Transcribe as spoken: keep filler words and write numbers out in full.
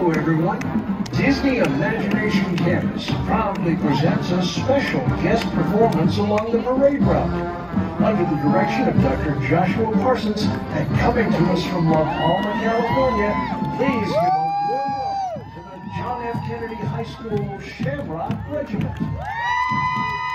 Hello everyone. Disney Imagination Campus proudly presents a special guest performance along the parade route. Under the direction of Doctor Joshua Parsons and coming to us from La Palma, California, please give a warm welcome to the John F. Kennedy High School Shamrock Regiment.